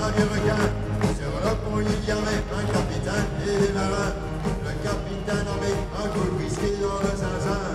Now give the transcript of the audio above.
un vieux requin. Sur le pont, il y avait un capitaine et des marins. Le capitaine en met un coup de whisky dans le zinzin.